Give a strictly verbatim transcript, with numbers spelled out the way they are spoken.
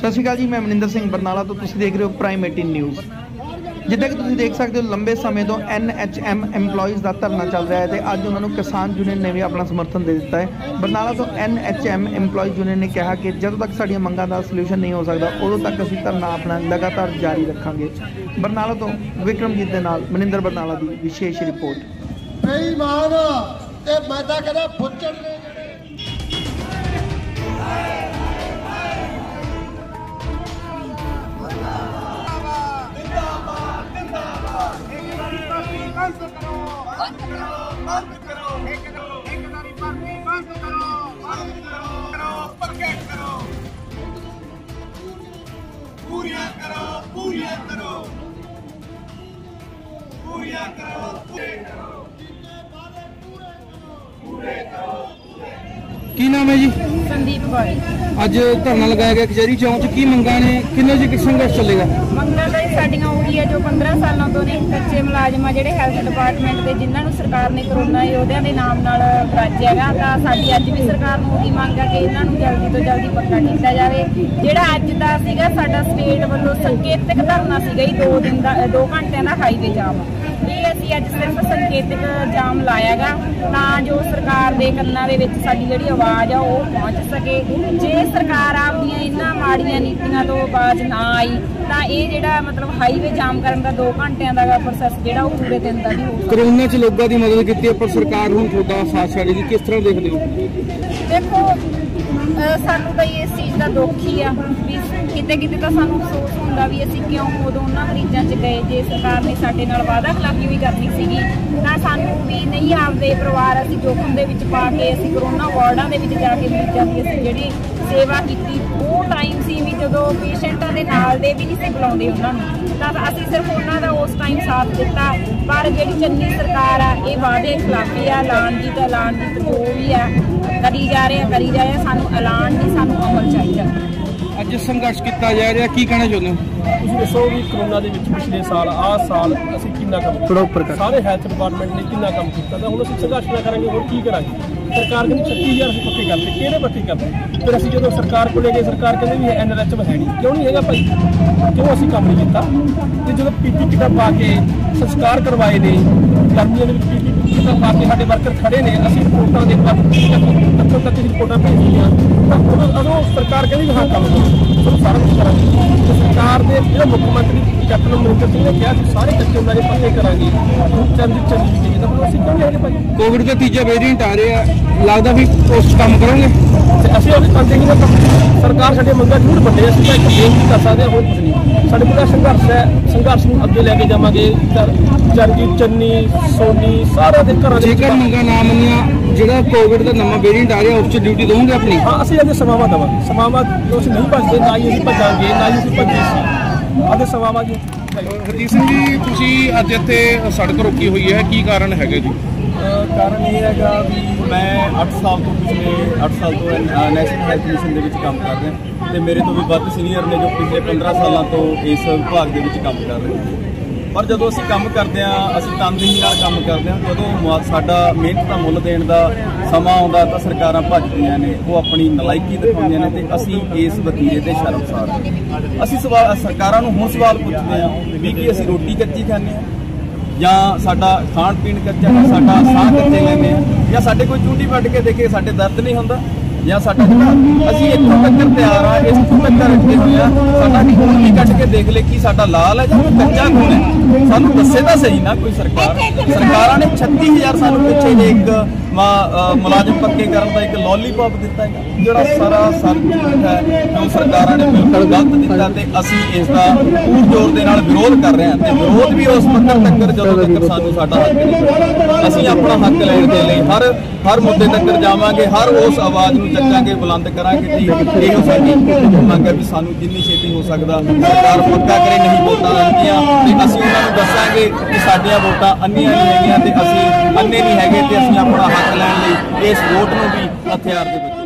सत श्री अकाल जी, मैं मनिंदर सिंह बरनाला तो तुसीं देख रहे हो प्राइम अठारह न्यूज़। जिद्दां कि तुसीं देख सकते हो लंबे समय तो एन एच एम एम्पलॉइज़ का धरना चल रहा है तो अज उन्होंने किसान यूनियन ने भी अपना समर्थन दे दिता है। बरनाला तो N H M employees union ने कहा कि जदों तक साडियां मंगां दा सल्यूशन नहीं हो सकता उदों तक असीं धरना अपना लगातार जारी रखांगे। बरनाला तो विक्रमजीत दे नाल मनिंदर बरनाला की विशेष रिपोर्ट। बेईमान ते मैं तां कहदा फुੱਚੜ ने बंद करो बंद करो बंद करो ठेकेदारी भर्ती बंद करो बंद करो पक्के करो पूरियां करो पूरियां करो पूरियां करो पूरे करो। की नाम है जी? संदीप भाई। अज धरना लगाया गया कचहरी चौक च, की मंगा ने किन्ने जी संघर्ष चलेगा? मंगा तो साडियां ਉਹੀ है जो पंद्रह सालों तो ने कच्चे मुलाजम आ ਜਿਹੜੇ ਹੈਲਥ ਡਿਪਾਰਟਮੈਂਟ ਦੇ ਜਿਨ੍ਹਾਂ ਨੂੰ ਸਰਕਾਰ ਨੇ ਕਰੋਨਾ ਯੋਧਿਆਂ ਦੇ ਨਾਮ ਨਾਲ ਰਾਜਿਆਗਾ ਤਾਂ ਸਾਡੀ ਅੱਜ ਵੀ ਸਰਕਾਰ ਨੂੰ ਉਹੀ ਮੰਗ ਆ ਕਿ ਇਹਨਾਂ ਨੂੰ ਜਲਦੀ ਤੋਂ ਜਲਦੀ ਪੱਕਾ ਕੀਤਾ ਜਾਵੇ। ਜਿਹੜਾ ਅੱਜ ਦਾ ਸੀਗਾ ਸਾਡਾ ਸਟੇਟ ਵੱਲੋਂ ਸੰਕੇਤਕ ਧਰਨਾ ਸੀਗਾ ਜੀ ਦੋ ਦਿਨ ਦਾ ਦੋ ਘੰਟਿਆਂ ਦਾ ਹਾਈਵੇ ਜਾਮ। ਇਹ ਅਸੀਂ ਅੱਜ ਸਿਰਫ ਸੰਕੇਤਕ ਜਾਮ ਲਾਇਆਗਾ ਤਾਂ ਜੋ ਸਰਕਾਰ ਦੇ ਕੰਨਾਂ ਦੇ ਵਿੱਚ ਸਾਡੀ ਜਿਹੜੀ ਆਵਾਜ਼ ਆ ਉਹ ਪਹੁੰਚ ਸਕੇ। ਜੇ ਸਰਕਾਰ ਆਪਦੀਆਂ ਇਹਨਾਂ ਮਾੜੀਆਂ ਨੀਤੀਆਂ ਤੋਂ ਬਾਜ਼ ਨਾ ਆਈ ਤਾਂ ਇਹ ਜਿਹੜਾ ਮਤਲਬ ਹਾਈਵੇ ਜਾਮ ਕਰਨ ਦਾ ਦੋ ਘੰਟਿਆਂ ਦਾ ਪ੍ਰੋਸੈਸ ਜਿਹੜਾ ਉਹ ਪੂਰੇ ਦਿਨ ਦਾ ਵੀ ਹੋਊਗਾ। ਕਰੋਨਾ ਚ ਲੋਕਾਂ ਦੀ ਮਦਦ ਕੀਤੀ ਹੈ ਪਰ ਸਰਕਾਰ ਹੁਣ ਤੁਹਾਡਾ ਸਾਥ ਛੱਡ ਗਈ, ਕਿਸ ਤਰ੍ਹਾਂ ਦੇਖਦੇ ਹੋ? ਦੇਖੋ ਸਾਨੂੰ ਤਾਂ ਇਸ ਚੀਜ਼ ਦਾ ਦੁੱਖ ਹੀ ਆ ਵੀ ਕਿਤੇ ਕਿਤੇ ਤਾਂ ਸਾਨੂੰ ਅਫਸੋਸ ਹੁੰਦਾ ਵੀ ਅਸੀਂ ਕਿਉਂ ਉਦੋਂ ਉਹਨਾਂ ਮਰੀਜ਼ਾਂ 'ਚ ਗਏ। ਜੇ ਸਰਕਾਰ ਨੇ ਸਾਡੇ ਨਾਲ ਵਾਅਦਾ ਖਿਲਾਫੀ ਵੀ ਕਰਨੀ ਸੀਗੀ ਤਾਂ ਸਾਨੂੰ ਵੀ ਨਹੀਂ ਆਪਦੇ ਪਰਿਵਾਰ ਅਸੀਂ ਜੋਖਮ ਦੇ ਵਿੱਚ ਪਾ ਕੇ ਅਸੀਂ ਕਰੋਨਾ ਵਾਰਡਾਂ ਦੇ ਵਿੱਚ ਜਾ ਕੇ ਮਰੀਜ਼ਾਂ ਦੀ ਅਸੀਂ ਜਿਹੜੀ ਸੇਵਾ ਕੀਤੀ। ਉਹ ਟਾਈਮ ਸੀ ਵੀ ਜਦੋਂ ਪੇਸ਼ੈਂਟਾਂ ਦੇ ਨਾਲ ਦੇ ਵੀ ਨਹੀਂ ਸੀ ਬੁਲਾਉਂਦੇ ਉਹਨਾਂ ਨੂੰ, ਤਾਂ ਅਸੀਂ ਸਿਰਫ ਉਹਨਾਂ ਦਾ ਉਸ ਟਾਈਮ ਸਾਥ ਦਿੱਤਾ। ਪਰ ਜਿਹੜੀ ਚੰਨੀ ਸਰਕਾਰ ਆ ਇਹ ਵਾਅਦੇ ਖਿਲਾਫੀ ਆ, ਐਲਾਨ ਦੀ ਤਾਂ ਐਲਾਨ ਦੀ ਜੋ ਵੀ ਆ ਕਰੀ ਜਾ ਰਹੇ ਆ ਕਰੀ ਜਾ ਰਹੇ ਸਾਨੂੰ ਐਲਾਨ ਨਹੀਂ ਸਾਨੂੰ ਅਮਲ ਚਾਹੀਦਾ। ਅੱਜ ਸੰਘਰਸ਼ ਕੀਤਾ ਜਾ ਰਿਹਾ, ਕੀ ਕਹਿਣਾ ਚਾਹੁੰਦੇ ਹੋ? ਤੁਸੀਂ ਦੱਸੋ ਵੀ ਕਰੋਨਾ ਦੇ ਵਿੱਚ ਪਿਛਲੇ ਸਾਲ ਆਹ ਸਾਲ ਅਸੀਂ ਕਿੰਨਾ ਕੰਮ ਕੀਤਾ, ਸਾਰੇ ਹੈਲਥ ਡਿਪਾਰਟਮੈਂਟ ਨੇ ਕਿੰਨਾ ਕੰਮ ਕੀਤਾ ਤਾਂ ਹੁਣ ਅਸੀਂ ਸੰਘਰਸ਼ ਨਾ ਕਰਾਂਗੇ ਹੋਰ ਕੀ ਕਰਾਂਗੇ? ਸਰਕਾਰ ਕਹਿੰਦੀ ਛੱਤੀ ਹਜ਼ਾਰ ਅਸੀਂ ਪੱਕੇ ਕਰਦੇ, ਕਿਹੜੇ ਪੱਕੇ ਕਰਦੇ? ਫਿਰ ਅਸੀਂ ਜਦੋਂ ਸਰਕਾਰ ਕੋਲੇ ਗਏ ਸਰਕਾਰ ਕਹਿੰਦੇ ਵੀ ਐਨ ਐਚ ਐਮ ਹੈ ਨਹੀਂ। ਕਿਉਂ ਨਹੀਂ ਹੈਗਾ ਭਾਈ? ਕਿਉਂ ਅਸੀਂ ਕੰਮ ਨਹੀਂ ਕੀਤਾ? ਤੇ ਜਦੋਂ ਪੀਪੀ ਕਿੱਟਾਂ ਪਾ ਕੇ ਸੰਸਕਾਰ ਕਰਵਾਏ ਨੇ ਗਰਮੀਆਂ ਦੇ ਵਿੱਚ ਪੀਪੀ ਕਿੱਟਾਂ ਪਾ ਕੇ ਸਾਡੇ ਵਰਕਰ ਖੜੇ ਨੇ, ਅਸੀਂ ਰਿਪੋਰਟਾਂ ਦੇ ਤੱਕ ਤੱਕ ਰਿਪੋਰਟਾਂ ਭੇਜੀਆਂ ਤਾਂ ਉਦੋਂ ਸਰਕਾਰ ਕਹਿੰਦੀ ਵੀ ਹਾਂ ਕੰਮ ਕਰੋ ਸਾਰਾ ਕੁਛ ਕਰਾਂਗੇ। ਸਰਕਾਰ ਦੇ ਜਿਹੜਾ ਮੁੱਖ ਮੰਤਰੀ ਕੈਪਟਨ ਅਮਰਿੰਦਰ ਸਿੰਘ ਨੇ ਕਿਹਾ ਸੀ ਸਾਰੇ ਕੱਚੇ ਉਹਨਾਂ ਦੇ ਪੱਕੇ ਕਰਾਂਗੇ, ਚੰਦ ਚੱਲੀ ਗਈ ਤਾਂ ਅਸੀਂ ਕਿਉਂ ਨਹੀਂ ਹੈਗੇ ਭਾਈ? ਕੋਵਿਡ ਦਾ ਤੀਜਾ ਵੇਰੀਐਂਟ ਆ ਰਿਹਾ, ਲੱਗਦਾ ਵੀ ਉਸ ਕੰਮ ਕਰੋਗੇ? ਅਸੀਂ ਉਹਦੇ ਕਰਦੇ ਹੀ ਨਾ ਸਰਕਾਰ ਸਾਡੇ ਮੰਗਾਂ ਜ਼ਰੂਰ ਵੱਡੇ ਅਸੀਂ ਤਾਂ ਇੱਕ ਬੇਨਤੀ ਕਰ ਸਕਦੇ ਹਾਂ ਹੋਰ ਕੁਝ ਨਹੀਂ। ਸਾਡੇ ਕੋਲ ਸੰਘਰਸ਼ ਹੈ, ਸੰਘਰਸ਼ ਨੂੰ ਅੱਗੇ ਲੈ ਕੇ ਜਾਵਾਂਗੇ। ਚਰਨਜੀਤ ਚੰਨੀ ਸੋਨੀ ਸਾਰਿਆਂ ਦੇ ਘਰਾਂ ਦੇ ਜੇਕਰ ਮੰਗਾਂ ਨਾ ਮੰਨੀਆਂ ਜਿਹੜਾ ਕੋਵਿਡ ਦਾ ਨਵਾਂ ਵੇਰੀਐਂਟ ਆ ਰਿਹਾ ਉਸ 'ਚ ਡਿਊਟੀ ਦਵਾਂਗੇ ਆਪਣੀ? ਹਾਂ ਅਸੀਂ ਅੱਜ ਸਮਾਵਾਂ ਦੇਵਾਂਗੇ, ਸਮਾਵਾਂ ਅਸੀਂ ਨਹੀਂ ਭੱਜਦੇ, ਨਾ ਹੀ ਅਸੀਂ ਭੱਜਾਂਗੇ ਨਾ ਹੀ ਅਸੀਂ ਭੱਜੇ ਸੀ ਅੱਜ ਸਮਾਵਾਂ ਜੀ। ਹਰਜੀਤ ਸਿੰਘ ਜੀ, ਤੁਸੀਂ ਅੱਜ ਇੱਥੇ ਸੜਕ ਰੋਕੀ ਹੋਈ ਹੈ, ਕੀ ਕਾਰਨ ਹੈਗਾ ਜੀ? ਕਾਰਨ ਇਹ ਹੈਗਾ ਵੀ ਮੈਂ ਅੱਠ ਸਾਲ ਤੋਂ ਪਿਛਲੇ ਅੱਠ ਸਾਲ ਤੋਂ ਨੈਸ਼ਨਲ ਹੈਲਥ ਮਿਸ਼ਨ ਦੇ ਵਿੱਚ ਕੰਮ ਕਰ ਰਿਹਾ ਤੇ ਮੇਰੇ ਤੋਂ ਵੀ ਵੱਧ ਸੀਨੀਅਰ ਨੇ ਜੋ ਪਿਛਲੇ ਪੰਦਰਾਂ ਸਾਲਾਂ ਤੋਂ ਇਸ ਵਿਭਾਗ ਦੇ ਵਿੱਚ ਕੰਮ ਕਰ ਰਹੇ। ਪਰ ਜਦੋਂ ਅਸੀਂ ਕੰਮ ਕਰਦੇ ਹਾਂ ਅਸੀਂ ਤਨਦੇਹੀ ਨਾਲ ਕੰਮ ਕਰਦੇ ਹਾਂ। ਜਦੋਂ ਸਾਡਾ ਮਿਹਨਤ ਦਾ ਮੁੱਲ ਦੇਣ ਦਾ ਸਮਾਂ ਆਉਂਦਾ ਤਾਂ ਸਰਕਾਰਾਂ ਭੱਜਦੀਆਂ ਨੇ, ਉਹ ਆਪਣੀ ਨਲਾਇਕੀ ਦਿਖਾਉਂਦੀਆਂ ਨੇ ਤੇ ਅਸੀਂ ਇਸ ਵਤੀਰੇ ਤੇ ਸ਼ਰਮਸਾਰ। ਅਸੀਂ ਸਵਾਲ ਸਰਕਾਰਾਂ ਨੂੰ ਹੁਣ ਸਵਾਲ ਪੁੱਛਦੇ ਹਾਂ ਵੀ ਕੀ ਅਸੀਂ ਰੋਟੀ ਕੱਚੀ ਖਾਂਦੇ ਹਾਂ ਜਾਂ ਸਾਡਾ ਖਾਣ ਪੀਣ ਕੱਚਾ ਹੈ, ਸਾਡਾ ਸਾਹ ਕੱਚੇ ਲੈਂਦੇ ਹਾਂ ਜਾਂ ਸਾਡੇ ਕੋਈ ਚੂਟੀ ਵੱਢ ਕੇ ਦੇਖੇ ਸਾਡੇ ਦਰਦ ਨਹੀਂ ਹੁੰਦਾ ਜਾਂ ਸਾਡਾ ਜਿਹੜਾ ਅਸੀਂ ਇੱਥੋਂ ਤੱਕ ਤਿਆਰ ਆ ਇਸ ਤੋਂ ਤੱਕ ਰੱਖੇ ਹੋਏ ਆ ਸਾਡਾ ਖੂਨ ਵੀ ਕੱਢ ਕੇ ਦੇਖ ਲੈ ਕਿ ਸਾਡਾ ਲਾਲ ਹੈ ਜਾਂ ਕੱਚਾ ਖੂਨ ਹੈ, ਸਾਨੂੰ ਦੱਸੇ ਤਾਂ ਸਹੀ ਨਾ ਕੋਈ ਸਰਕਾਰ। ਸਰਕਾਰਾਂ ਨੇ ਛੱਤੀ ਹਜ਼ਾਰ ਸਾਨੂੰ ਪਿੱਛੇ ਜੇ ਇੱਕ ਮੁਲਾਜ਼ਮ ਪੱਕੇ ਕਰਨ ਦਾ ਇੱਕ ਲੋਲੀਪੌਪ ਦਿੱਤਾ ਹੈ ਜਿਹੜਾ ਸਾਰਾ ਸਰ ਝੂਠ ਹੈ ਜੋ ਸਰਕਾਰਾਂ ਨੇ ਬਿਲਕੁਲ ਗਲਤ ਦਿੱਤਾ ਤੇ ਅਸੀਂ ਇਸ ਦਾ ਪੂਰ ਜ਼ੋਰ ਦੇ ਨਾਲ ਵਿਰੋਧ ਕਰ ਰਹੇ ਹਾਂ ਤੇ ਵਿਰੋਧ ਵੀ ਉਸ ਪੱਧਰ ਤੱਕ ਜਦੋਂ ਤੱਕ ਸਾਨੂੰ ਸਾਡਾ ਹੱਕ ਨਹੀਂ ਮਿਲਦਾ। ਅਸੀਂ ਆਪਣਾ ਹੱਕ ਲੈਣ ਦੇ ਲਈ ਹਰ ਹਰ ਮੁੱਦੇ ਤੱਕ ਜਾਵਾਂਗੇ, ਹਰ ਉਸ ਆਵਾਜ਼ ਨੂੰ ਚੱਕਾਂਗੇ, ਬੁਲੰਦ ਕਰਾਂਗੇ ਕਿ ਇਹੋ ਸਾਡੀ ਮੰਗ ਹੈ ਵੀ ਸਾਨੂੰ ਜਿੰਨੀ ਛੇਤੀ ਹੋ ਸਕਦਾ ਸਰਕਾਰ ਪੱਕਾ ਕਰੇ। ਨਹੀਂ ਵੋਟਾਂ ਆਉਂਦੀਆਂ ਤੇ ਅਸੀਂ ਉਹਨਾਂ ਨੂੰ ਦੱਸਾਂਗੇ ਕਿ ਸਾਡੀਆਂ ਵੋਟਾਂ ਅੰਨੀਆਂ ਨਹੀਂ ਹੈਗੀਆਂ ਤੇ ਅਸੀਂ ਅੰਨੇ ਨਹੀਂ ਹੈਗੇ ਤੇ ਅਸੀਂ ਆਪਣਾ ਹੱਕ ਲੈਣ ਲਈ ਇਸ ਵੋਟ ਨੂੰ ਵੀ ਹਥਿਆਰ ਦੇ ਵਿੱਚ